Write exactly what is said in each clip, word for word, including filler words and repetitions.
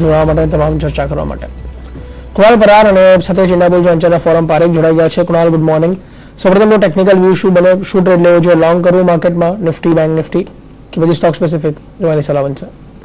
જોવા માટે તમામ ચર્ચા કરવા માટે કુણાલ પરાર અને સાથે ઇન્ડિયાબુલ્સ વેન્ચરના ફોરમ પારેખ જોડાઈ ગયા છે. Kunal, good morning. સૌપ્રથમ ટેકનિકલ વ્યૂ શું બને, શું ટ્રેડ લેવો જોઈએ, લોંગ કરવું માર્કેટમાં નિફ્ટી, બેંક નિફ્ટી કે પછી સ્ટોક સ્પેસિફિક જોવાની સલાહ બનશે?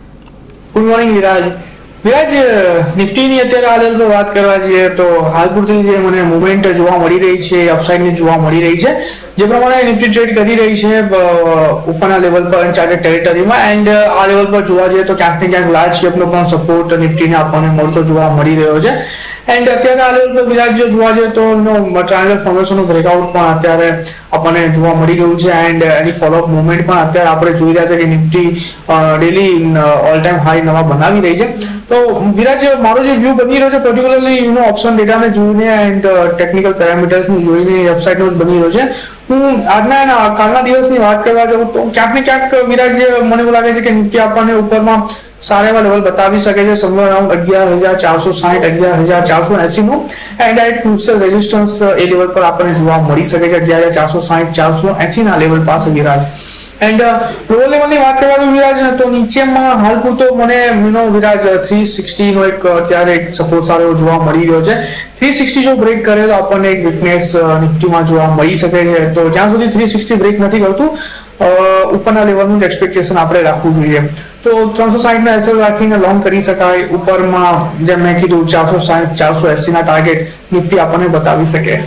Good morning Viraj. વિરાજ, નિફ્ટીની અત્યારે આ લેવલ પર વાત કરવા જઈએ તો હાલ પૂરતી જે મને મુવમેન્ટ જોવા મળી રહી છે, અપસાઇડની જોવા મળી રહી છે. જે પ્રમાણે નિફ્ટી ટ્રેડ કરી રહી છે ઉપરના લેવલ પર અનચાર્ટેડ ટેરિટરીમાં, એન્ડ આ લેવલ પર જોવા જઈએ તો ક્યાંક ને ક્યાંક લાર્જ કેપનો પણ સપોર્ટ નિફ્ટીને આપણને મળતો જોવા મળી રહ્યો છે. એન્ડ અત્યારે આ લેવલ પર વિરાજ જોવા જઈએ તો ટ્રાયંગલ ફોર્મેશનનું બ્રેકઆઉટ પણ અત્યારે આપણને જોવા મળી ગયું છે, એન્ડ એની ફોલોઅપ મુવમેન્ટ પણ અત્યારે આપણે જોઈ રહ્યા છે કે Nifty daily all time high નવા બનાવી રહી છે. તો વિરાજ, મારો જે વ્યૂ બની રહ્યો છે પર્ટિક્યુલરલી યુ નો ઓપ્શન ડેટાને જોઈને એન્ડ ટેકનિકલ પેરામીટર્સને જોઈને અપસાઇડનો જ બની રહ્યો છે. હું આજના કાલના દિવસની વાત કરવા જાઉં તો ક્યાંક ને ક્યાંક વિરાજ મને એવું લાગે છે કે નિફ્ટી આપણને ઉપરમાં સારા એવા લેવલ બતાવી શકે છે, સમવેર અરાઉન્ડ અગિયાર હજાર ચારસો સાઠ અગિયાર હજાર ચારસો એસી નું, એન્ડ એક ક્રુશિયલ રેઝિસ્ટન્સ એ લેવલ પર આપણને જોવા મળી શકે છે અગિયાર હજાર ચારસો સાઠ ચારસો એસી ના લેવલ પાસે વિરાજ. એન્ડ લોઅર લેવલની વાત કરવા તો વિરાજ તો નીચેમાં હાલ પૂરતો મને યુનો વિરાજ થ્રી સિક્સટી નો એક અત્યારે એક સપોર્ટ સારો જોવા મળી રહ્યો છે. થ્રી સિક્સટી જો બ્રેક કરે તો આપણને એક વીકનેસ નિફ્ટીમાં જોવા મળી શકે છે. તો જ્યાં સુધી થ્રી સિક્સટી બ્રેક નથી કરતું ઉપરના લેવલનું જ એક્સપેક્ટેશન આપણે રાખવું જોઈએ. તો ત્રણસો સાઠ ના એસએલ રાખીને લોંગ કરી શકાય. ઉપરમાં જેમ મેં કીધું ચારસો સાઠ ચારસો એસી ના ટાર્ગેટ નિફ્ટી આપણને બતાવી શકે.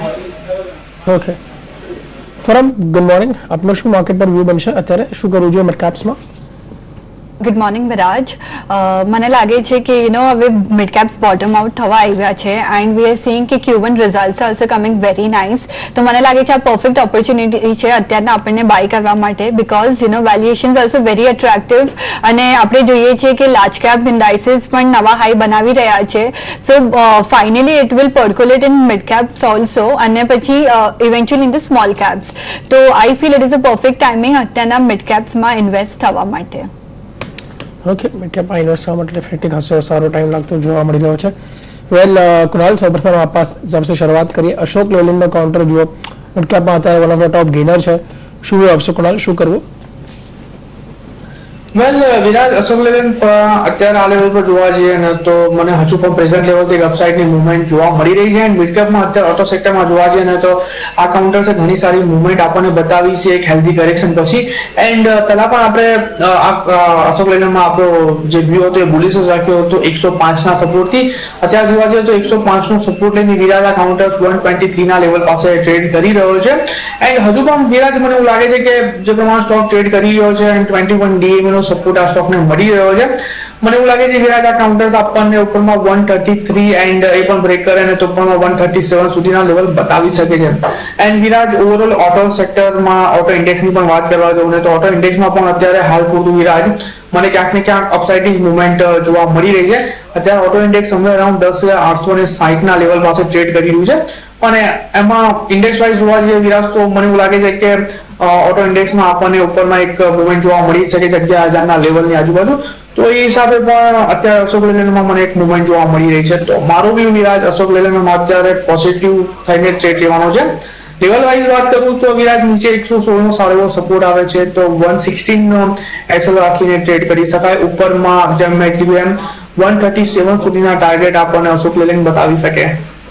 Okay Foram, good morning. આપનો શું માર્કેટ પર વ્યૂ બનશે, અત્યારે શું કરવું જોઈએ મિડ કેપ્સમાં? Good morning Viraj. મને લાગે છે કે યુ નો હવે મિડ કેપ્સ બોટમ આઉટ થવા આવ્યા છે, એન્ડ વી આર સીઈંગ કે Q one results are also coming very nice. તો મને લાગે છે આ પરફેક્ટ ઓપોર્ચ્યુનિટી છે અત્યારના આપણને બાય કરવા માટે, because you know valuations also very attractive, અને આપણે જોઈએ છીએ કે લાર્જ કેપ ઇન્ડાઇસીસ પણ નવા હાઈ બનાવી રહ્યા છે. So finally it will percolate in mid caps also, અને પછી eventually in the small caps. તો I feel it is a perfect timing અત્યારના મિડ કેપ્સમાં ઇન્વેસ્ટ થવા માટે. ઓકે, મિડ કેપમાં ઇન્વેસ્ટ થવા માટે ડેફિનેટલી ખાસો સારો ટાઈમ લાગતો જોવા મળી રહ્યો છે. વેલ કુણાલ, સૌપ્રથમ આપણા सबसे શરૂઆત કરીએ. અશોક લેલેન્ડનો કાઉન્ટર જુઓ, મિડ કેપમાં અત્યારે one of the top gainer છે. શું આપશો કુણાલ, શું કરવું? વેલ વિરાજ, અશોક લેલેન્ડ અત્યારે આ લેવલ પર જોવા જઈએ ને તો મને હજુ પણ પ્રેઝન્ટ લેવલથી એક અપસાઇડની મુવમેન્ટ જોવા મળી રહી છે. મિડ કેપમાં અત્યારે ઓટો સેક્ટરમાં જોવા જઈએ ને તો આ કાઉન્ટર્સે ઘણી સારી મુવમેન્ટ આપણને બતાવી છે એક હેલ્ધી કરેક્શન પછી. એન્ડ પહેલા પણ આપણે આ અશોક લેલેન્ડમાં આપણો જે વ્યૂ હતો એ બુલિશ રાખ્યો હતો એકસો પાંચ ના સપોર્ટથી. અત્યારે જોવા જઈએ તો એકસો પાંચ નો સપોર્ટ લઈને વિરાજ આ કાઉન્ટર વન ટ્વેન્ટી થ્રી ના લેવલ પાસે ટ્રેડ કરી રહ્યો છે. એન્ડ હજુ પણ વિરાજ મને એવું લાગે છે કે જે પ્રમાણે સ્ટોક ટ્રેડ કરી રહ્યો છે and twenty one DM support આ સ્ટોકને મળી રહ્યો છે. મને એવું લાગે છે વિરાજ આ કાઉન્ટર્સ આપણને ઉપરમાં વન થર્ટી થ્રી એન્ડ એ પણ બ્રેક કરે ને તો પણ વન થર્ટી સેવન સુધીના લેવલ બતાવી શકે છે. એન્ડ વિરાજ ઓવરઓલ ઓટો સેક્ટરમાં ઓટો ઇન્ડેક્સની પણ વાત કરવા જાઉં ને તો ઓટો ઇન્ડેક્સમાં પણ અત્યારે હાલ પૂરતું વિરાજ મને ક્યાંક ને ક્યાંક અપસાઇડિંગ મુવમેન્ટ જોવા મળી રહી છે. અત્યારે ઓટો ઇન્ડેક્સ સમવેર અરાઉન્ડ દસ હજાર આઠસો ને સાઠ ના લેવલ પાસે ટ્રેડ કરી રહ્યું છે, અને એમાં ઇન્ડેક્સ વાઇઝ જોવા જઈએ વિરાજ તો મને એવું લાગે છે કે ઓટો ઇન્ડેક્સમાં આપણને ઉપરમાં એક મુવમેન્ટ જોવા મળી શકે છે અગિયાર હજાર ના લેવલની આજુબાજુ. તો એ હિસાબે પણ અત્યારે અશોક લેલેન્ડમાં મને એક મુવમેન્ટ જોવા મળી રહી છે. તો મારો વ્યૂ વિરાજ અશોક લેલેન્ડમાં અત્યારે પોઝિટિવ થઈને ટ્રેડ લેવાનો છે. લેવલ વાઇઝ વાત કરું તો વિરાજ નીચે એકસો સોળ નો સારો એવો સપોર્ટ આવે છે, તો વન સિક્સટીન નો એસએલ રાખીને ટ્રેડ કરી શકાય. ઉપરમાં જેમ મેં કીધું એમ વન થર્ટી સેવન સુધીના ટાર્ગેટ આપણને અશોક લેલેન્ડ બતાવી શકે.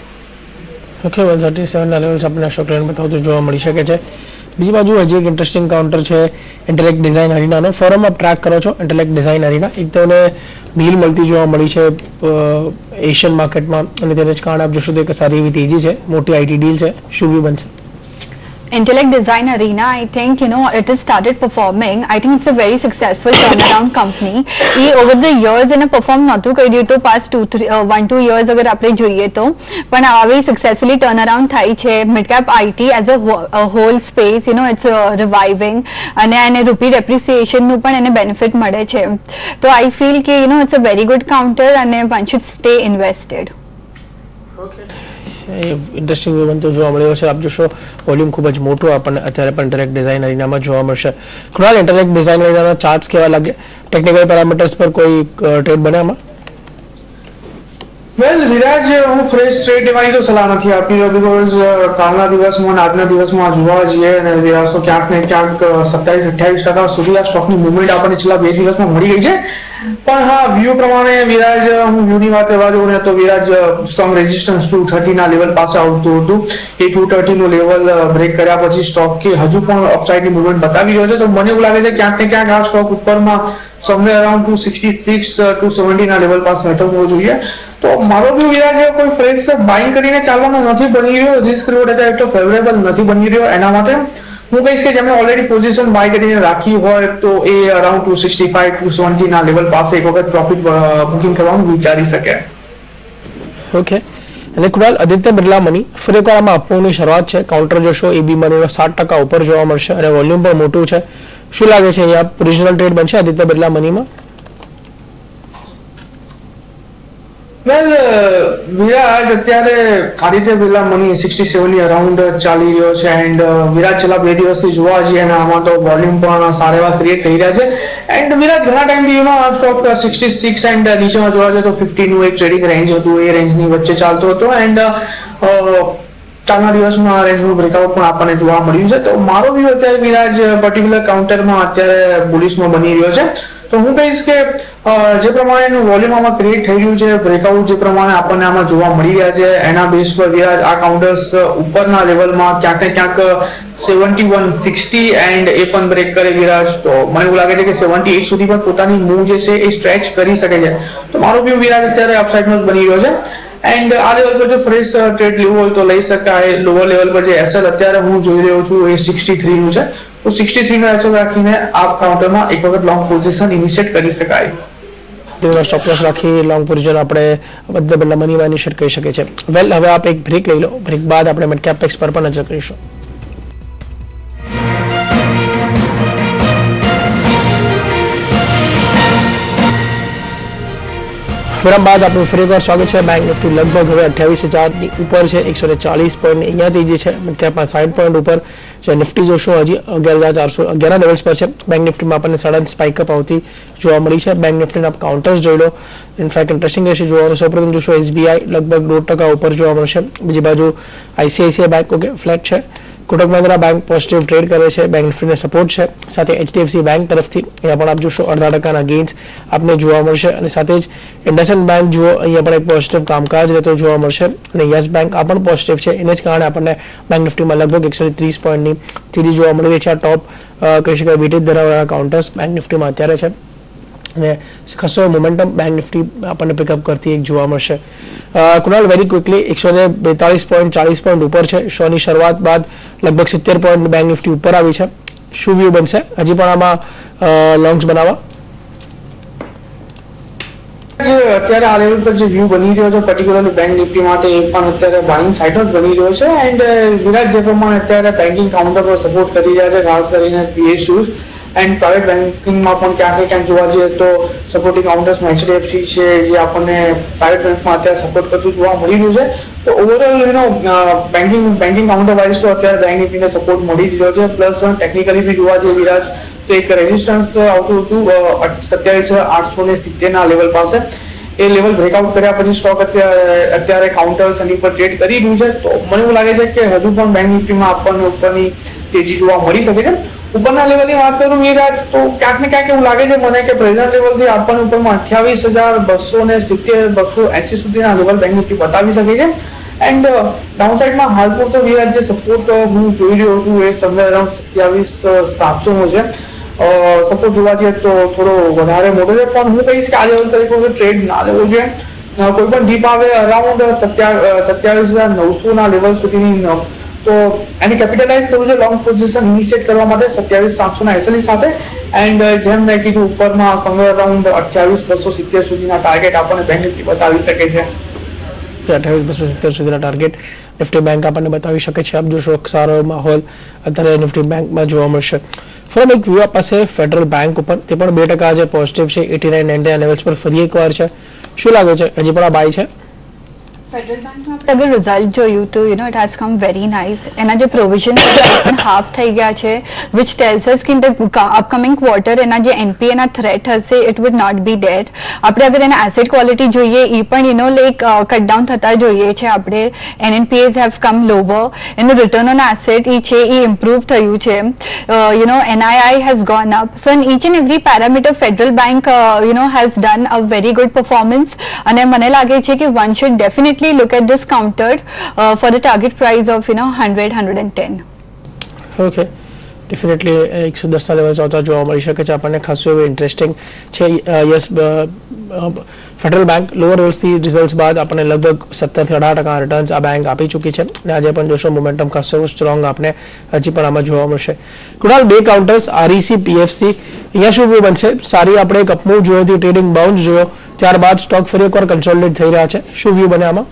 ઓકે, વન થર્ટી સેવન ના લેવલ્સ આપણને અશોક લેલેન્ડ બતાવતું જોવા મળી શકે છે. બીજી બાજુ હજી એક ઇન્ટરેસ્ટિંગ કાઉન્ટર છે ઇન્ટેલેક્ટ ડિઝાઇન અરીનાનો. ફોરમ આપ ટ્રેક કરો છો ઇન્ટેલેક્ટ ડિઝાઇન અરીના, એક તો એને ડીલ મળતી જોવા મળી છે એશિયન માર્કેટમાં, અને તેને જ કારણે આપ જોશો તો એક સારી એવી તેજી છે, મોટી આઈટી ડીલ છે. શું વ્યૂ બનશે? Intellect Design Arena, I think, you know, it has started performing. I think it's a very successful turnaround company. A over the years એને perform નહોતું કર્યું તો past two, three, uh, one, two years અગર આપણે જોઈએ તો, પણ હવે successfully turnaround થાય છે. Midcap I T as a, a whole space, you know, it's uh, reviving, અને એને rupee depreciation નું પણ એને benefit મળે છે. તો I feel કે, you know, it's a very good counter અને one should stay invested. Okay. Interesting view બનતો જોવા મળ્યો છે. આપ જોશો વોલ્યુમ ખૂબ જ મોટું આપણને અત્યારે પણ ઇન્ટેલેક્ટ ડિઝાઇન અરીનામાં જોવા મળશે. કુણાલ, ઇન્ટેલેક્ટ ડિઝાઇન અરીનાના ચાર્ટ્સ કેવા લાગે? ટેકનિકલ પેરામીટર્સ પર કોઈ ટ્રેડ બને આમાં? વેલ વિરાજ, હું ફ્રેશ ટ્રેડ લેવાની તો સલાહ નથી આપી, બીકોઝ કાલના દિવસમાં અને આજના દિવસમાં જોવા જઈએ અને વિરાજ તો ક્યાંક ને ક્યાંક સત્તાવીસ અઠ્યાવીસ ટકા સુધી આ સ્ટોકની મુવમેન્ટ આપણને છેલ્લા બે દિવસમાં મળી ગઈ છે. પણ હા વ્યૂ પ્રમાણે વિરાજ હું વ્યૂની વાત કરવા જાઉં ને તો Viraj strong resistance two thirty ના લેવલ પાસે આવતું હતું. એ ટુ થર્ટી નું લેવલ બ્રેક કર્યા પછી સ્ટોક કે હજુ પણ અપસાઇડની મૂવમેન્ટ બતાવી રહ્યો છે. તો મને એવું લાગે છે ક્યાંક ને ક્યાંક આ સ્ટોક ઉપરમાં somewhere around two sixty six two seventy ના લેવલ પાસે મેળવવો જોઈએ. તો મારો વ્યૂ વિરાજ કોઈ ફ્રેશ બાઇંગ કરીને ચાલવાનો નથી બની રહ્યો. રિસ્ક રિવોર્ડ અત્યારે એટલો ફેવરેબલ નથી બની રહ્યો. એના માટે હું કહીશ કે જેમણે ઓલરેડી પોઝિશન બાય કરીને રાખી હોય તો એ around two sixty five two seventy ના લેવલ પાસે એક વખત પ્રોફિટ બુકિંગ કરવાનું વિચારી શકે. ઓકે, અને કુણાલ, આદિત્ય બિરલા મની ફરી એકવાર આમાં અપની શરૂઆત છે. કાઉન્ટર જોશો એબી મનીનો સાત ટકા ઉપર જોવા મળશે અને વોલ્યુમ પણ મોટું છે. શું લાગે છે અહીંયા ઓરિજિનલ ટ્રેડ બનશે આદિત્ય બિરલા મનીમાં? વેલ વિરાજ અત્યારે Aditya Birla money sixty seven ની અરાઉન્ડ ચાલી રહ્યો છે એન્ડ વિરાજ છેલ્લા બે દિવસથી જોવા જઈએ અને આમાં તો વોલ્યુમ પણ સારા એવા ક્રિએટ થઈ રહ્યા છે. એન્ડ વિરાજ ઘણા ટાઈમથી you know stock sixty six and નીચેમાં જોવા જઈએ તો ફિફ્ટી નું એક ટ્રેડિંગ રેન્જ હતું. એ રેન્જની વચ્ચે ચાલતો હતો એન્ડ ચારના દિવસમાં રેન્જનું બ્રેકઆઉટ પણ આપણને જોવા મળ્યું છે. તો મારો વ્યૂ અત્યારે વિરાજ પર્ટિક્યુલર કાઉન્ટરમાં અત્યારે બુલિશમાં બની રહ્યો છે. તો હું કહીશ કે જે પ્રમાણેનું વોલ્યુમ આમાં ક્રિએટ થઈ રહ્યું છે, બ્રેકઆઉટ જે પ્રમાણે આપણને આમાં જોવા મળી રહ્યા છે, એના બેઝ પર વિરાજ આ કાઉન્ટર્સ ઉપરના લેવલમાં ક્યાંક ને ક્યાંક સેવન્ટી વન સિક્સટી એન્ડ એ પણ બ્રેક કરે વિરાજ તો મને એવું લાગે છે કે સેવન્ટી એટ સુધી પણ પોતાની મૂવ જે છે એ સ્ટ્રેચ કરી શકે છે. તો મારો વ્યૂ વિરાજ અત્યારે અપસાઇડનો જ બની રહ્યો છે. એન્ડ આ લેવલ પર જો ફ્રેશ ટ્રેડ લેવું હોય તો લઈ શકાય. લોઅર લેવલ પર જે એસએલ અત્યારે હું જોઈ રહ્યો છું એ સિક્સટી થ્રી નું છે. તો સિક્સટી થ્રી નો એસએલ રાખીને આ કાઉન્ટરમાં એક વખત લોંગ પોઝિશન ઇનિશિયેટ કરી શકાય. તેનો સ્ટોપ લોસ રાખી લોંગ પોઝિશન આપણે બધા બિરલા મનીમાં ઇનિશિયેટ કરી શકીએ છીએ. વેલ, હવે આપ એક બ્રેક લઈ લો. બ્રેક બાદ આપણે મિડ કેપ ટેક્સ પર પણ નજર કરીશું. ફોરમ બાદ આપણું ફરી એકવાર સ્વાગત છે. બેંક નિફ્ટી લગભગ હવે અઠ્યાવીસ હજારની ઉપર છે. એકસો ને ચાલીસ પોઈન્ટ અહીંયાથી જે છે મિડ કેપમાં સાઠ પોઈન્ટ ઉપર છે. નિફ્ટી જોશો હજી અગિયાર હજાર ચારસો અગિયાર લેવલ્સ પર છે. બેંક નિફ્ટીમાં આપણને સડન સ્પાઇકઅપ આવતી જોવા મળી છે. બેંક નિફ્ટીના કાઉન્ટર્સ જોઈ લો. ઇનફેક્ટ ઇન્ટરેસ્ટિંગ રહેશે જોવાનું. સૌપ્રથમ જોશો એસબીઆઈ લગભગ દોઢ ટકા ઉપર જોવા મળશે. બીજી બાજુ આઈસીઆઈસીઆઈ બેંક ઓકે ફ્લેટ છે. Kotak Mahindra bank positive trade કરે છે. બેંક નિફ્ટીને સપોર્ટ છે. સાથે એચડીએફસી બેંક તરફથી અહીંયા પણ આપ જોશો અડધા ટકાના ગેઇન્સ આપને જોવા મળશે અને સાથે જ ઇન્ડસઇન્ડ બેંક જુઓ અહીંયા પણ એક પોઝિટિવ કામકાજ રહેતો જોવા મળશે અને યસ બેંક આ પણ પોઝિટિવ છે. એને જ કારણે આપણને બેંક નિફ્ટીમાં લગભગ એકસો ત્રીસ પોઈન્ટની તેજી જોવા મળી રહી છે. આ ટોપ કહી શકાય વેટેજ ધરાવવાના કાઉન્ટર્સ બેંક નિફ્ટીમાં અત્યારે છે અને ખાસો મોમેન્ટમ બેંક નિફ્ટી આપણને પિકઅપ કરતી એક જોવા મળશે. કુણાલ, વેરી ક્વિકલી એકસો ને બેતાલીસ પોઈન્ટ ચાલીસ પોઈન્ટ ઉપર છે. શોની શરૂઆત બાદ લગભગ સિત્તેર પોઈન્ટ બેંક નિફ્ટી ઉપર આવી છે. શું વ્યૂ બનશે હજી પણ આમાં લોંગ્સ બનાવવા? અત્યારે આ લેવલ પર જે વ્યૂ બની રહ્યો છે પર્ટિક્યુલરલી બેંક નિફ્ટી માટે એ પણ અત્યારે બાઇંગ સાઇડ જ બની રહ્યો છે. એન્ડ વિરાજ જે પ્રમાણે અત્યારે બેન્કિંગ કાઉન્ટર પર સપોર્ટ કરી રહ્યા છે ખાસ કરીને પીએસયુઝ એન્ડ પ્રાઇવેટ બેન્કિંગમાં પણ ક્યાંક ક્યાંક જોવા જઈએ તો સપોર્ટિંગ કાઉન્ટર્સમાં એચડીએફસી છે જે આપણને પ્રાઇવેટ બેંકમાં અત્યારે સપોર્ટ કરતું જોવા મળી રહ્યું છે. તો overall you know banking banking counter wise તો અત્યારે બેંક નિફ્ટીને સપોર્ટ મળી રહ્યો છે. પ્લસ ટેકનિકલી બી જોવા જઈએ વિરાજ તો એક રેઝિસ્ટન્સ આવતું હતું સત્યાવીસ આઠસો ને સિત્તેર ના લેવલ પાસે. એ લેવલ બ્રેકઆઉટ કર્યા પછી સ્ટોક અત્યારે અત્યારે કાઉન્ટર્સ એની પર ટ્રેડ કરી રહ્યું છે. તો મને એવું લાગે છે કે હજુ પણ બેંક નિફ્ટીમાં આપણને ઉપરની તેજી જોવા મળી શકે છે. ઉપરના લેવલની વાત કરું વિરાજ તો ક્યાંક ને ક્યાંક એવું લાગે છે મને કે પ્રેઝન્ટ લેવલથી આપણને ઉપરમાં અઠ્યાવીસ હજાર બસો ને સિત્તેર બસો એસી સુધીના લેવલ બેંક નિફ્ટી બતાવી શકે છે. એન્ડ ડાઉનસાઇડમાં હાલ પૂરતો વિરાજ જે સપોર્ટ હું જોઈ રહ્યો છું એ સમય અરાઉન્ડ સત્યાવીસ સાતસો નો છે. સપોર્ટ જોવા જઈએ તો થોડો વધારે મોટો છે પણ હું કહીશ કે આ લેવલ તરીકે ટ્રેડ ના લેવો જોઈએ. કોઈ પણ ડીપ આવે અરાઉન્ડ સત્યાવીસ હજાર નવસો ના લેવલ સુધીની તો એની કેપિટલાઇઝ કરવું છે લોંગ પોઝિશન ઇનિશિયેટ કરવા માટે સત્યાવીસ સાતસો ના એસએલની સાથે. એન્ડ જેમ મેં કીધું ઉપરમાં સમય અરાઉન્ડ અઠ્યાવીસ બસો સિત્તેર સુધીના ટાર્ગેટ આપણને બેંક નિફ્ટી બતાવી શકે છે. અઠ્યાવીસ બસો સિત્તેર સુધીના ટાર્ગેટ નિફ્ટી બેંક આપણને બતાવી શકે છે. આપ જોશો સારો માહોલ અત્યારે નિફ્ટી બેંકમાં જોવા મળશે. ફોરમ એક વ્યૂ પાસે ફેડરલ બેંક ઉપર તે પણ બે ટકા જે પોઝિટિવ છે એટી નાઇન નાઇન્ટી લેવલ્સ પર ફરી એકવાર છે. શું લાગે છે હજી પણ આ બાય છે? फेडरल बैंक में આપણે અગર રિઝલ્ટ જોયું તો you know it has come very nice એના જે પ્રોવિઝન પણ હાફ થઈ ગયા છે which tells us કે ઇન ધ અપકમિંગ ક્વાર્ટર એના જે એનપીએ ના થ્રેટ હશે it would not be there. આપણે અગર એના એસેટ ક્વોલિટી જોઈએ એ પણ you know like cut down થતા જોઈએ છે. આપણે એનએનપીએસ હેવ કમ લોવર, એનું રિટર્ન ઓન એસેટ એ છે એ ઇમ્પ્રૂવ થયું છે. You know NII has gone up. So in each and every parameter Federal bank you know has done a very good performance અને મને લાગે છે કે one should definitely look at this countered uh, for the target price of you know one hundred one hundred ten. Okay, definitely એકસો દસ ના level આવતા જોવા મળી શકે છે આપણને. ખાસું એવું ઇન્ટરેસ્ટિંગ છે. યસ, ફેડરલ બેંક લોઅર લેવલ્સથી રિઝલ્ટ્સ બાદ આપણને લગભગ સત્તર થી અઢાર ટકા રિટર્ન્સ આ બેંક આપી ચૂકી છે અને આજે પણ જોશો મોમેન્ટમ ખાસું એવું સ્ટ્રોંગ આપણે હજી પણ આમાં જોવા મળશે. કુણાલ, બે કાઉન્ટર્સ આરઈસી પીએફસી, અહીંયા શું વ્યૂ બનશે? સારી આપણે એક અપમૂવ જોયો હતી, ટ્રેડિંગ બાઉન્સ જોયો, ત્યારબાદ સ્ટોક ફરી એકવાર કન્સોલિડેટ થઈ રહ્યા છે. શું વ્યૂ બને આમાં?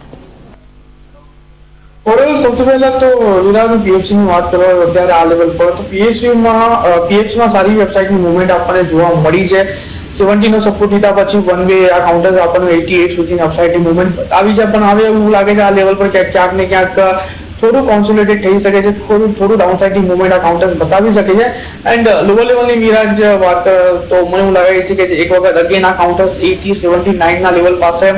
ઓવરઓલ સૌથી પહેલા તો વિરાજ પીએફસી ની વાત કરવા અત્યારે આ લેવલ પર તો પીએફસી માં પીએફસી માં સારી વેબસાઇટની મૂવમેન્ટ આપણને જોવા મળી છે. સેવન્ટી નો સપોર્ટ લીધા પછી વન વે આ કાઉન્ટર્સ આપણને એટી એટ સુધીની અપસાઇડની મૂવમેન્ટ આવી છે. પણ હવે એવું લાગે છે આ લેવલ પર ક્યાંક ને ક્યાંક થોડું કોન્સોલિડેટ થઈ શકે છે, થોડું થોડું ડાઉનસાઇડની મૂવમેન્ટ આ કાઉન્ટર્સ બતાવી શકે છે. એન્ડ લોઅર લેવલની વિરાજ વાત તો મને એવું લાગે છે કે એક વખત અગેન આ કાઉન્ટર્સ એટી સેવન્ટી નાઇન ના લેવલ પાસે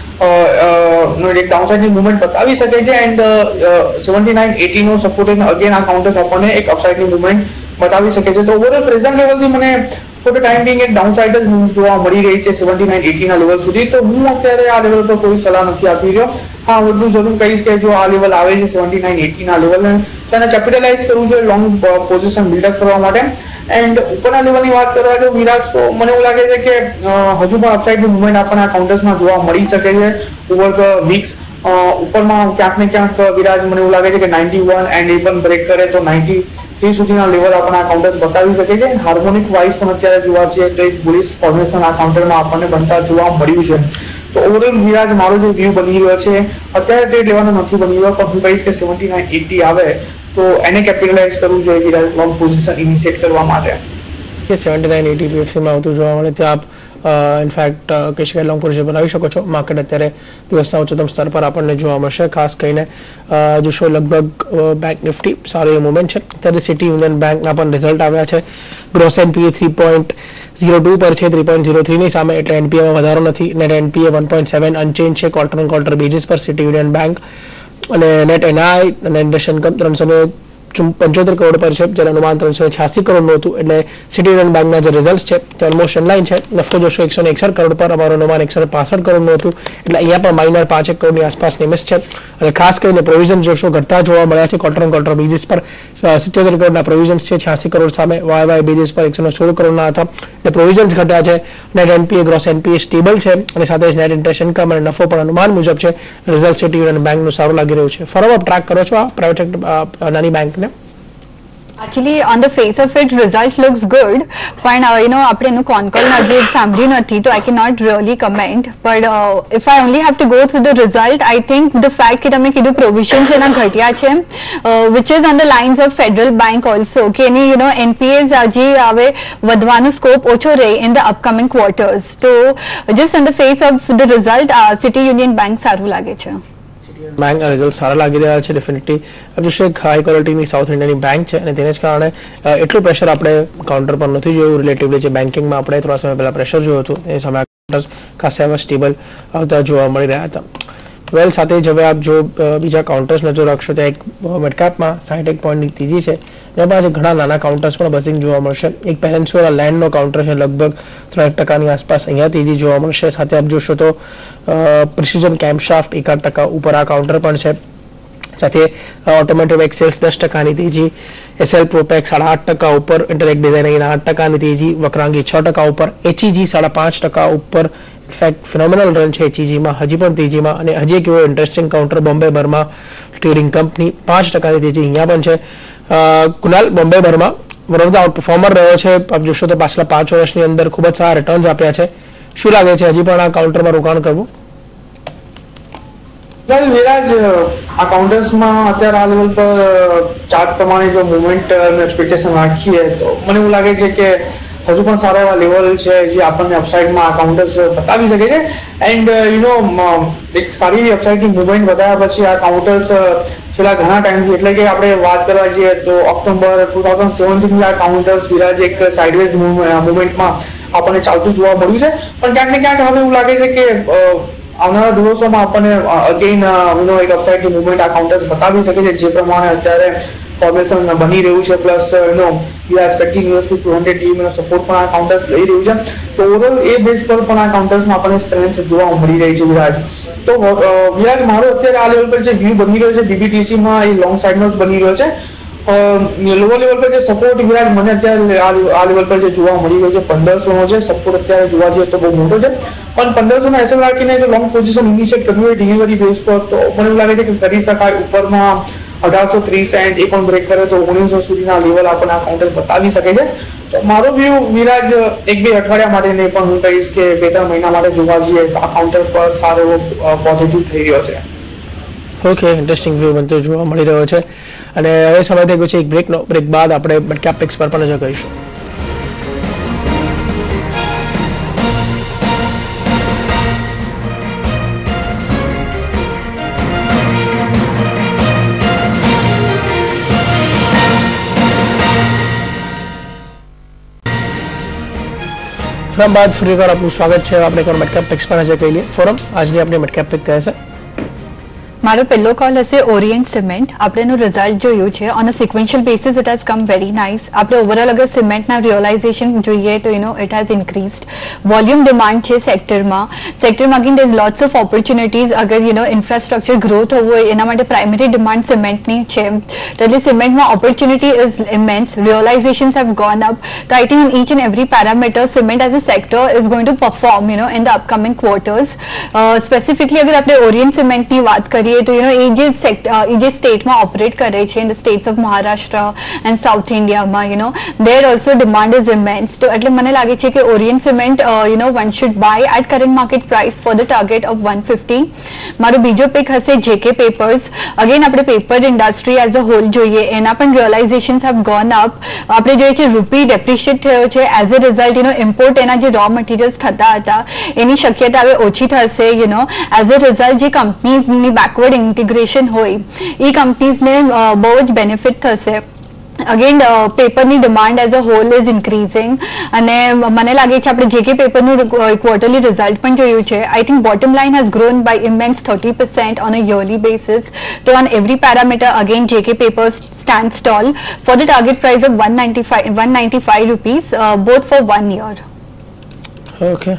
એક ડાઉનસાઇડની મૂવમેન્ટ બતાવી શકે છે. એન્ડ સેવન્ટી નાઇન એટી નો સપોર્ટ અગેન આ કાઉન્ટર્સ આપણને એક અપસાઇડની મૂવમેન્ટ બતાવી શકે છે. તો ઓવરઓલ પ્રેઝન્ટ લેવલથી મને ફોર ધ ટાઈમ બિંગ એક ડાઉનસાઇડ જ જોવા મળી રહી છે સેવન્ટી નાઇન એટી ના લેવલ સુધી. તો હું અત્યારે આ લેવલ પર કોઈ સલાહ નથી આપી રહ્યો. હા, વધુ જરૂર કહીશ કે જો આ લેવલ આવે છે સેવન્ટી નાઇન એટી ના લેવલ તેને કેપિટલાઇઝ કરવું જોઈએ લોંગ પોઝિશન બિલ્ડઅપ કરવા માટે. એન્ડ ઉપરના લેવલની વાત કરવા જો વિરાજ તો મને એવું લાગે છે કે હજુ પણ અપસાઇડની મૂવમેન્ટ આપણને આ કાઉન્ટર્સમાં જોવા મળી શકે છે ઓવર ધ વીક્સ. ઉપરમાં ક્યાંક ને ક્યાંક વિરાજ મને એવું લાગે છે કે નાઇન્ટી વન એન્ડ એ પણ બ્રેક કરે તો નાઇન્ટી થ્રી સુધીના લેવલ આપણને આ કાઉન્ટર્સ બતાવી શકે છે. હાર્મોનિક વાઇઝ પણ અત્યારે જોવા છીએ તો એક બુલિશ ફોર્મેશન આ કાઉન્ટરમાં આપણને બનતા જોવા મળ્યું છે. તો ઓવરઓલ વિરાજ મારો જે વ્યૂ બની રહ્યો છે અત્યારે ટ્રેડ લેવાનો નથી બની રહ્યો, પણ હું કહીશ કે સેવન્ટી નાઇન એટી આવે તો એને કેપિટલાઇઝ કરવું જોઈએ વિરાજ લોંગ પોઝિશન ઇનિશિએટ કરવા માટે. કે સેવન્ટી નાઇન એટી પીએફસીમાં આવતું જોવા મળે ત્યાં આપ ઇનફેક્ટ કહી શકાય લોંગ પોઝિશન બનાવી શકો છો. માર્કેટ અત્યારે દિવસના ઉચ્ચતમ સ્તર પર આપણને જોવા મળશે. ખાસ કરીને જોશો લગભગ બેંક નિફ્ટી સારું એ મુવમેન્ટ છે. અત્યારે સિટી યુનિયન બેંકના પણ રિઝલ્ટ આવ્યા છે. Gross NPA three point zero two પર છે, થ્રી પોઈન્ટ ઝીરો થ્રીની સામે, એટલે એનપીએમાં વધારો નથી. Net NPA one point seven unchanged છે ક્વાર્ટર ઓન ક્વાર્ટર બેઝિસ પર સિટી યુનિયન બેંક. અને નેટ એનઆઈ અને ઇન્ડસ ઇન્કમ ત્રણસો પંચોતેર કરોડ પર છે, જ્યારે અનુમાન ત્રણસો છ્યાસી કરોડનું હતું. એટલે સિટી યુનિયન બેંકના જે રિઝલ્ટ છે તે ઓલમોસ્ટ ઇનલાઇન છે. નફો જોશો એકસો ને એકસઠ કરોડ પર, અમારું અનુમાન એકસો પાસઠ કરોડનું હતું. એટલે અહીંયા પણ માઇનર પાંચેક કરોડની આસપાસની મિસ છે. અને ખાસ કરીને પ્રોવિઝન જોશો ઘટતા જોવા મળ્યા છે ક્વાર્ટર ઓન ક્વાર્ટર બેઝિસ પર. સિત્તોતેર કરોડના પ્રોવિઝન્સ છે, છ્યાસી કરોડ સામે વાય વાય બેઝિસ પર એકસો સોળ કરોડના હતા. એટલે પ્રોવિઝન્સ ઘટ્યા છે. Net NPA gross NPA stable છે અને સાથે જ નેટ ઇન્ટરેસ્ટ ઇન્કમ અને નફો પણ અનુમાન મુજબ છે. રિઝલ્ટ સિટી યુનિયન બેંકનું સારું લાગી રહ્યું છે. ફોરમ આપ ટ્રેક કરો છો આ પ્રાઇવેટ નાની બેંકને? Actually, on the face of it, result looks good. But uh, you know, આપણે એનું કોન કોલ નથી સાંભળ્યું નથી, તો I cannot really comment. But uh, if I only have to go through the result, I think the fact કે તમે કીધું provisions એના ઘટ્યા છે, which is on the lines of Federal Bank also. કે એની you know N P As હજી હવે વધવાનો scope ઓછો રહે in the upcoming quarters. તો just on the face of the result, uh, City Union Bank સારું લાગે છે. બેંક રિઝલ્ટ સારા લાગી રહ્યા છે. ડેફિનેટલી જોશો એક હાઈ ક્વોલિટીની સાઉથ ઇન્ડિયનની બેંક છે અને તેને જ કારણે એટલું પ્રેશર આપણે કાઉન્ટર પર નથી જોયું રિલેટિવલી. જે બેન્કિંગમાં આપણે થોડા સમય પહેલા પ્રેશર જોયું હતું એ સમયે ખાસા એવા સ્ટેબલ આવતા જોવા મળી રહ્યા હતા. વેલ, સાથે જ હવે આપ જો બીજા કાઉન્ટર્સ નજર રાખશો ત્યાં એક મિડકેપમાં સાઠ એક પોઈન્ટની તેજી છે. એના પાસે ઘણા નાના કાઉન્ટર્સ પણ બઝિંગ જોવા મળશે. એક પેલેન્સોરા લેન્ડનો કાઉન્ટર છે, લગભગ ત્રણ ટકાની આસપાસ અહીંયા તેજી જોવા મળશે. સાથે આપ જોશો તો પ્રિસિઝન કેમ્પશાફ્ટ એકાદ ટકા ઉપર આ કાઉન્ટર પણ છે. સાથે ઓટોમેટિવ એક્સેલ્સ દસ ટકાની તેજી, એસએલ પ્રોપેક સાડા આઠ ટકા ઉપર, ઇન્ટેલેક્ટ ડિઝાઇન આઠ ટકાની તેજી, વક્રાંગી છ ટકા ઉપર, એચઈજી સાડા પાંચ ટકા ઉપર. ઇનફેક્ટ ફિનોમિનલ રન છે એચઈજીમાં હજી પણ તેજીમાં. અને હજી એક એવો interesting counter Bombay Burmah trading company પાંચ ટકાની તેજી અહીંયા પણ છે. Kunal, Bombay Burmah one of the outperformer રહ્યો છે. આપ જોશો તો પાછલા પાંચ વર્ષની અંદર ખૂબ જ સારા રિટર્ન્સ આપ્યા છે. શું લાગે છે હજી પણ આ કાઉન્ટરમાં રોકાણ કરવું? વેલ વિરાજ, આ કાઉન્ટર્સમાં અત્યારે આ લેવલ પર ચાર્ટ પ્રમાણે જો મુવમેન્ટ એક્સપેક્ટેશન રાખીએ તો મને એવું લાગે છે કે હજુ પણ સારા એવા લેવલ છે જે આપણને અપસાઇડમાં આ કાઉન્ટર્સ બતાવી શકે છે. એન્ડ યુ નો એક સારી એવી અપસાઇડની મુવમેન્ટ બતાવ્યા પછી આ કાઉન્ટર્સ છેલ્લા ઘણા ટાઈમથી, એટલે કે આપણે વાત કરવા જઈએ તો ઓક્ટોબર ટુ થાઉઝન્ડ સેવન્ટીન આ કાઉન્ટર્સ વિરાજ એક સાઇડવેઝ મુવમેન્ટમાં આપણને ચાલતું જોવા મળ્યું છે. પણ ક્યાંક ને ક્યાંક હવે એવું લાગે છે કે આવનારા દિવસોમાં આપણને અગેન યુ નો એક અપસાઇડની મુવમેન્ટ આ કાઉન્ટર્સ બતાવી શકે છે, જે પ્રમાણે અત્યારે ફોર્મેશન બની રહ્યું છે. Plus you know we are expecting યુએસટી ટુ હંડ્રેડ ટીમ સપોર્ટ પણ આ કાઉન્ટર્સ લઈ રહ્યું છે. તો ઓવરઓલ એ બેઝ પર પણ આ કાઉન્ટર્સમાં આપણને સ્ટ્રેન્થ જોવા મળી રહી છે વિરાજ. તો વિરાજ મારો અત્યારે આ લેવલ પર જે વ્યૂ બની રહ્યો છે બીબીટીસી માં એ લોંગ સાઇડનો જ બની રહ્યો છે. લોઅર લેવલ પર જે સપોર્ટ વિરાજ મને અત્યારે આ લેવલ પર જે જોવા મળી રહ્યો છે પંદરસો નો છે સપોર્ટ. અત્યારે જોવા જઈએ તો બહુ મોટો છે, પણ પંદરસો ના એસએલ રાખીને જો લોંગ પોઝિશન ઇનિશિયેટ કરવી હોય ડિલિવરી બેઝ પર તો મને એવું લાગે છે કે કરી શકાય. ઉપરમાં અઢારસો ત્રીસ એન્ડ એ પણ બ્રેક કરે તો ઓગણીસો સુધીના લેવલ આપણને આ કાઉન્ટર બતાવી શકે છે. તો મારો વ્યૂ વિરાજ એક બે અઠવાડિયા માટે નહીં, પણ હું કહીશ કે બે ત્રણ મહિના માટે જોવા જઈએ તો આ કાઉન્ટર પર સારો એવો પોઝિટિવ થઈ રહ્યો છે. ઓકે, ઇન્ટરેસ્ટિંગ વ્યૂ બનતો જોવા મળી રહ્યો છે. અને હવે સમય થઈ ગયો છે એક બ્રેકનો. બ્રેક બાદ આપણે મિડકેપ પિક્સ પર પણ નજર કરીશું. ફોરમ બાદ ફરી એકવાર આપનું સ્વાગત છે. આપણે એકવાર મિડકેપ પિક્સ પર નજર કરી લઈએ. ફોરમ, આજની આપણે મિડકેપ પિક કહે છે. મારો પહેલો કોલ હશે ઓરિયન્ટ સિમેન્ટ. આપણે એનું રિઝલ્ટ જોયું છે on a sequential basis it has come very nice. આપણે ઓવરઓલ અગર સિમેન્ટના રિયલાઇઝેશન જોઈએ તો you know it has increased. Volume demand છે સેક્ટરમાં. સેક્ટરમાં again there is lots of opportunities. અગર યુ નો ઇન્ફ્રાસ્ટ્રક્ચર ગ્રો થવું હોય એના માટે પ્રાઇમરી ડિમાન્ડ સિમેન્ટની છે. તો એટલે સિમેન્ટમાં opportunity is immense. Realisations have gone up. તો I think on each and every parameter cement as a sector is going to perform you know in the upcoming quarters. Specifically અગર આપણે Orient સિમેન્ટની વાત કરીએ તો યુ નો એ જે એ જે સ્ટેટમાં operate કરે છે in the states of Maharashtra and south ઇન્ડિયામાં you know there also demand is immense. તો એટલે મને લાગે છે કે Orient Cement you know one should buy at current market price for the target of one fifty. મારો બીજો પિક હશે જેકે પેપર્સ. અગેન આપણે paper industry as a whole જોઈએ એના પણ રિયલાઇઝેશન્સ હેવ ગોન અપ. આપણે જોઈએ કે રૂપી ડેપ્રિશિએટ થયો છે as a result you know import એના જે રો મટીરિયલ્સ થતા હતા એની શક્યતા હવે ઓછી થશે you know as a result જે કંપનીઝની બેકવર્ડ ઇન્ટિગ્રેશન હોય એ કંપનીઝને બહુ જ બેનિફિટ થશે. અગેન પેપરની demand as a whole is increasing. અને મને લાગે છે આપણે જેકે પેપરનું ક્વાર્ટરલી રિઝલ્ટ પણ જોયું છે. I think bottom line has grown by immense thirty percent on a yearly basis. તો on every parameter again JK Papers stands tall for the target price of one ninety-five rupees uh, both for one year. Okay,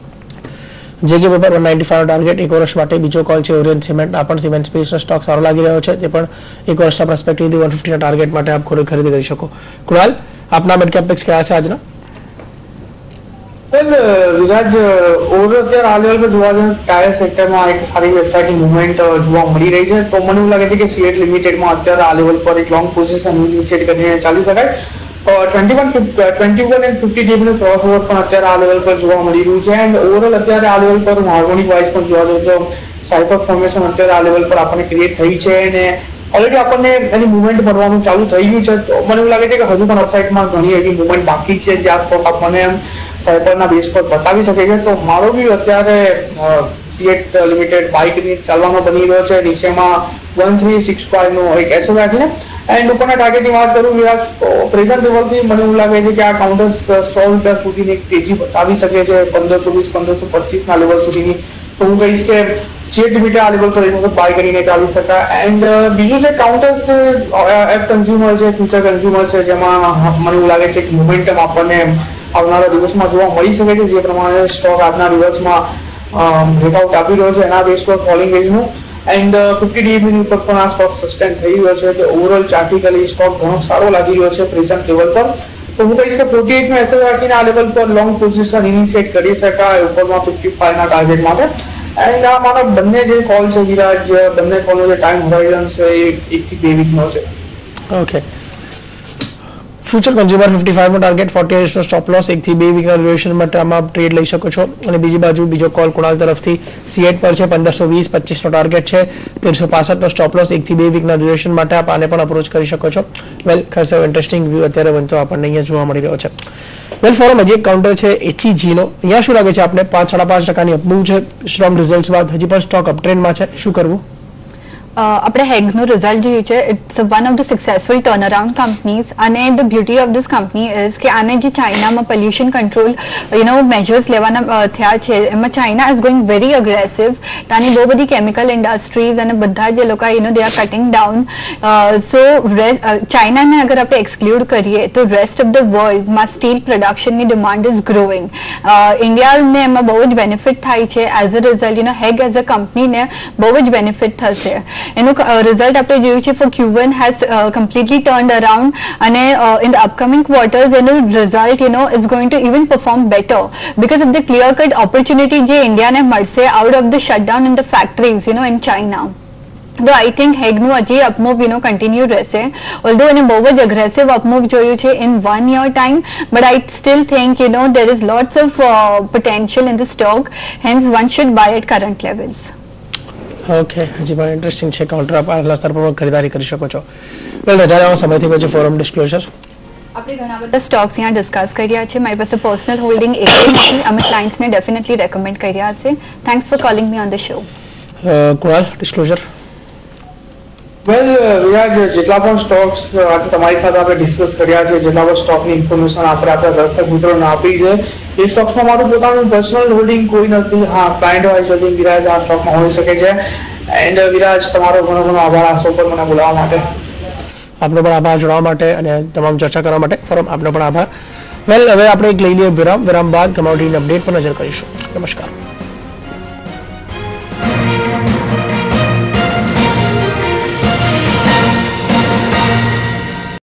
JK paper one ninety five target એક વર્ષ માટે. બીજો call છે Orient cement. આ પણ cement સ્પેસનો stock સારો લાગી રહ્યો છે. તે પણ એક વર્ષના પર્સપેક્ટિવથી વન ફિફ્ટીના ટાર્ગેટ માટે આપ ખોરી ખરીદી કરી શકો. કુણાલ, આપના મિડકેપ પિક્સ કયા છે આજના? વેલ વિરાજ, ઓવર અત્યારે આ લેવલ પર જોવા જઈએ ટાયર સેક્ટરમાં એક સારી વેબસાઇટની મુવમેન્ટ જોવા મળી રહી છે. તો મને એવું લાગે છે કે સીએટ લિમિટેડમાં અત્યારે આ લેવલ પર એક લોંગ પોઝિશન ઇનિશિયેટ કરીને ચાલી શકાય. Twenty one twenty one and fifty ડીપનું ક્રોસ ઓવર પણ અત્યારે આ લેવલ પર જોવા મળી રહ્યું છે. એન્ડ ઓવરઓલ અત્યારે આ લેવલ પર હાર્મોનિક વાઇઝ પણ જોવા જઈએ તો સાયકલ ફોર્મેશન અત્યારે આ લેવલ પર આપણને ક્રિએટ થઈ છે અને ઓલરેડી આપણને એની મુવમેન્ટ ભરવાનું ચાલુ થઈ ગયું છે. તો મને એવું લાગે છે કે હજુ પણ અપસાઇડમાં ઘણી એવી મુવમેન્ટ બાકી છે જે આ સ્ટોક આપણને સાયકલના બેઝ પર બતાવી શકે છે. તો મારો વ્યૂ અત્યારે સીએટ લિમિટેડ બાય કરીને ચાલવાનો બની રહ્યો છે. નીચેમાં વન થ્રી સિક્સ ફાઈવ નો એક એસએલ રાખીને. એન્ડ ઉપરના ટાર્ગેટની વાત કરું વિરાજ તો પ્રેઝન્ટ લેવલથી મને એવું લાગે છે કે આ કાઉન્ટર સો રૂપિયા સુધીની એક તેજી બતાવી શકે છે. પંદરસો વીસ પંદરસો પચીસ ના લેવલ સુધીની. તો હું કહીશ કે સીએટ લિમિટેડ આ લેવલ પર એક વખત બાય કરીને ચાલી શકાય. એન્ડ બીજું જે કાઉન્ટર્સ એફ કન્ઝ્યુમર છે, ફ્યુચર કન્ઝ્યુમર છે, જેમાં મને એવું લાગે છે કે મોમેન્ટમ આપણને આવનારા દિવસમાં જોવા મળી શકે છે. જે પ્રમાણે સ્ટોક આજના દિવસમાં બ્રેકઆઉટ આપી રહ્યો છે એના બેઝ પર ફોલિંગ એજનું. એન્ડ ફિફ્ટી ડીએમની ઉપર પણ આ સ્ટોક સસ્ટેન થઈ રહ્યો છે. તો ઓવરઓલ ચાર્ટિકલી સ્ટોક ઘણો સારો લાગી રહ્યો છે પ્રેઝન્ટ લેવલ પર. તો હું કહીશ કે ફોર્ટી એઇટ નો એસએલ રાખીને આ લેવલ પર લોંગ પોઝિશન ઇનિશિયેટ કરી શકાય ઉપરમાં ફિફ્ટી ફાઈવ ના ટાર્ગેટ માટે. એન્ડ આ મારા બંને જે કોલ છે વિરાજ, બંને કોલનો જે ટાઈમ હોરાઇઝન છે એ એક થી બે વીકનો છે. Okay, Future consumer fifty five નો ટાર્ગેટ, ફોર્ટી એટ નો સ્ટોપ લોસ, એક થી બે વીકના ડ્યુરેશન માટે આમાં ટ્રેડ લઈ શકો છો. અને બીજી બાજુ બીજો કોલ કુણાલ તરફથી સી એટ પર છે, પંદરસો વીસ પચીસ નો ટાર્ગેટ છે, તેરસો પાસઠ નો સ્ટોપ લોસ, એક થી બે વીકના ડ્યુરેશન માટે આપ આને પણ અપ્રોચ કરી શકો છો. વેલ ખાસ ઇન્ટરેસ્ટિંગ વ્યૂ અત્યારે બનતો આપણને અહીંયા જોવા મળી રહ્યો છે. વેલ ફોરમ હજી એક કાઉન્ટર છે એચઈજીનો, અહીંયા શું લાગે છે આપને? પાંચ સાડા પાંચ ટકાની અપમૂવ છે સ્ટ્રોંગ રિઝલ્ટ બાદ, હજી પણ સ્ટોક અપટ્રેન્ડમાં છે, શું કરવું? આપણે હેગનું રિઝલ્ટ જોયું છે. It's one of the successful turnaround companies અને the beauty of this company is કે આને જે ચાઇનામાં pollution control you know measures લેવાના થયા છે એમાં China is going very aggressive. ત્યાંની બહુ બધી કેમિકલ ઇન્ડસ્ટ્રીઝ અને બધા જે લોકો you know they are cutting down. So ચાઇનાને અગર આપણે એક્સક્લુડ કરીએ તો રેસ્ટ ઓફ ધ વર્લ્ડમાં સ્ટીલ પ્રોડક્શનની ડિમાન્ડ ઇઝ ગ્રોઈંગ. ઇન્ડિયાને એમાં બહુ જ બેનિફિટ થાય છે. As a result you know HEG as a કંપનીને બહુ જ બેનિફિટ થશે. એનું રિઝલ્ટ આપણે જોયું છે for Q one has completely turned around અને ઇન ધ અપકમિંગ ક્વાર્ટર્સ એનું result you know is going to even perform better because of the clear cut opportunity જે ઇન્ડિયાને મળશે out of the shutdown in the factories you know in China. તો I think હેગનું હજી upmove you know continue રહેશે. ઓલ્ધો એને બહુ જ aggressive up move જોયું છે in one year time, but I still think you know there is lots of potential in the stock, hence one should buy at current levels. Okay, હજી પણ interesting છે counter, આપ આટલા સ્તર પર ખરીદારી કરી શકો છો. વેલ રજા લેવા સમયથી પછી ફોરમ ડિસ્ક્લોઝર આપણે ઘણા બધા સ્ટોક્સ અહીંયા ડિસ્કસ કર્યા છે. મારી પાસે પર્સનલ હોલ્ડિંગ એક નથી, અમે ક્લાયન્ટ્સને ડેફિનેટલી રેકમેન્ડ કર્યા હશે. Thanks for calling me on the show. Kunal disclosure. Well Viraj, જેટલા પણ સ્ટોક્સ આજે તમારી સાથે આપણે ડિસ્કસ કર્યા છે, જેટલા પણ સ્ટોકની ઇન્ફોર્મેશન આપણે આપણા દર્શક મિત્રોને આપી છે, એ સ્ટોક્સમાં મારું પોતાનું પર્સનલ હોલ્ડિંગ કોઈ નથી. હા, ક્લાયન્ટ વાઇઝ હોલ્ડિંગ વિરાજ આ સ્ટોકમાં હોઈ શકે છે. એન્ડ વિરાજ, તમારો ઘણો ઘણો આભાર આ શો પર મને બોલાવવા માટે. આપનો પણ આભાર જોડવા માટે અને તમામ ચર્ચા કરવા માટે. ફોરમ આપનો પણ આભાર. વેલ હવે આપણે એક લઈ લઈએ વિરામ. વિરામ બાદ કમોડિટી અપડેટ પર નજર કરીશું. નમસ્કાર.